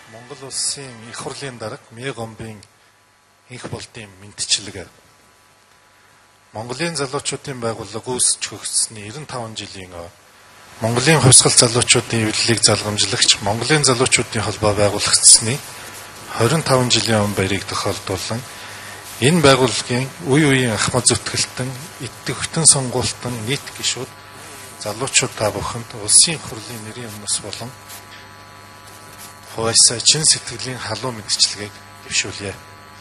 Монгол улсын их хурлын дарга Мэ Гомбын инх болтын мэдчилэг. Монголын залуучуудын байгууллага үүсч хөгжсөний 95 жилийн Монголын хувьсгал залуучуудын эвлэлийг залгамжлагч Монголын залуучуудын холбоо байгуулагдсны 25 жилийн өмнө баярыг тохиолдуулан энэ байгууллагын үе үеийн ахмад зүтгэлтэн, идэвхтэн сонгуультан нийт гишүүд залуучууд та бүхэнд улсын хурлын нэрийн өмнөс болон хувьсаа чин сэтгэлийн халуун мэдчилгээг дэвшүүлье.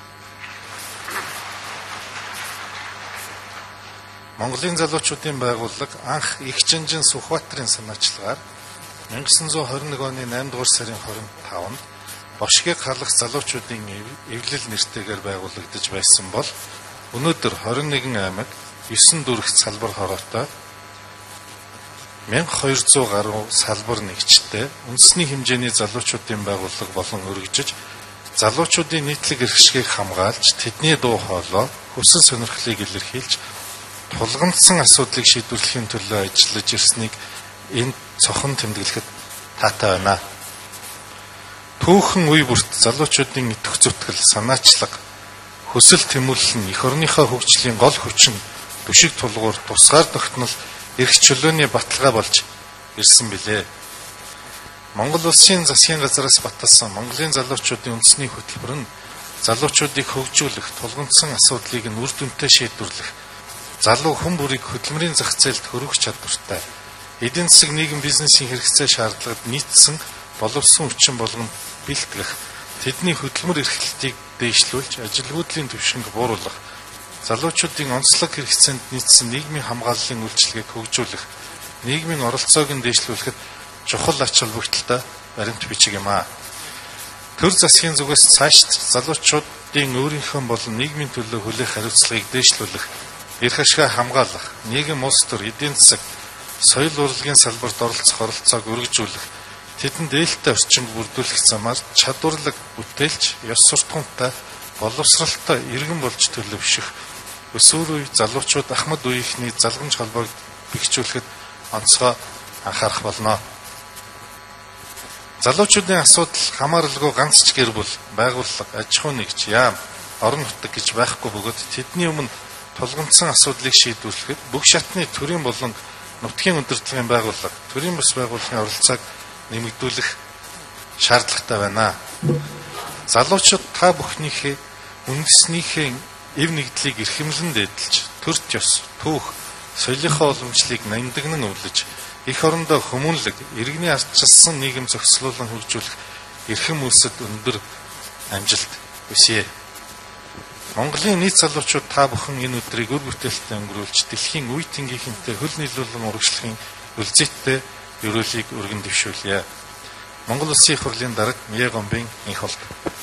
Монголын залуучуудын байгууллага анх Их Жанжин Сүхбаатарын санаачлагаар 1921 оны 8 дугаар сарын 25-нд Бошгийг халах залуучуудын эвлэл нэртэйгээр байгуулагдаж байсан бол өнөөдөр 21 аймаг 9 дүрх салбар хороотой 1200 гаруй салбар нэгжтэй үндэсний хэмжээний залуучуудын байгууллага болон өргөжөж залуучуудын нийтлэг эрхшгийг хамгаалж тэдний дуу хоолой хүсэл сонирхлыг илэрхийлж тулгамдсан асуудлыг шийдвэрлэхийн төлөө ажиллаж ирснийг энд цохон тэмдэглэхэд таатай байна. Түүхэн үе бүрт залуучуудын идэвх зүтгэл, санаачлага, хүсэл тэмүүлэл нь эх орныхоо хөгжлийн гол хүчин, түшиг тулгуур, тусгаар тогтнол, эрх чөлөөний баталгаа болж ирсэн билээ. Монгол улсын засгийн газраас баталсан Монголын залуучуудын үндэсний хөтөлбөр нь залуучуудыг хөгжүүлэх, тулгамдсан асуудлыг нь үр дүнтэй шийдвэрлэх, залуу хүн бүрийг хөдөлмөрийн зах зээлд хөрвөх чадвартай, эдийн засаг нийгэм бизнесийн хэрэгцээ шаардлагад нийцсэн боловсон хүчин болгонд бэлтгэх, тэдний хөдөлмөр эрхлэлтийг дээшлүүлж, ажилгүйдлийн түвшинг бууруулах, залуучуудын онцлог хэрэгцээнд нийцсэн нийгмийн хамгааллын үйлчилгээг хөгжүүлэх, нийгмийн оролцоог нь дээшлүүлэхэд чухал ач холбогдолтой баримт бичиг юм а. Төр засгийн зүгээс цаашд залуучуудын өөрийнхөө болон нийгмийн төлөө хүлээх хариуцлагыг дээшлүүлэх, эрх ашгаа хамгаалах, нийгэм улс төр, эдийн засаг, соёл урлагийн салбарт оролцоог өргөжүүлэх, тэдэнд ээлтэй орчинг бүрдүүлэх замаар чадварлаг бүтээлч, ёс суртахуунтай, боловсралтай иргэн болж төлөвшөх, өсвөр үе залуучууд ахмад үеийнхний залгамж холбоог бэхжүүлэхэд онцгой анхаарах болно. Залуучуудын асуудал хамааралгүй ганц ч гэр бүл, байгууллага, аж ахуй нэгж, яам, орон нутаг гэж байхгүй бөгөөд тэдний өмнө тулгамдсан асуудлыг шийдвэрлэхэд бүх шатны төрийн болон нутгийн удирдлагын байгууллага, төрийн бус байгууллагын оролцоог нэмэгдүүлэх шаардлагатай байна. Залуучууд та бүхнийхээ үндэснийхээ эв нэгдлийг эрхэмлэн дээдэлж, төрч ёс, түүх, соёлынхоо уламжлалыг намдагнан өвлөж, эх орондоо хүмүүнлэг, иргэний ардчилсан нийгэм зохицуулан хөгжүүлэх эрхэм үйлсэд өндөр амжилт хүсье. Монголын нийт залуучууд та бүхэн энэ өдрийг үр бүтээлтэй өнгөрүүлж, дэлхийн үе тэнгийнхэнтэй хөл нийлүүлэн урагшлахын үлзийтэй ерөөлийг өргөн дэвшүүлье. Монгол Улсын их хурлын дарга Мэ Гомбын инх болт.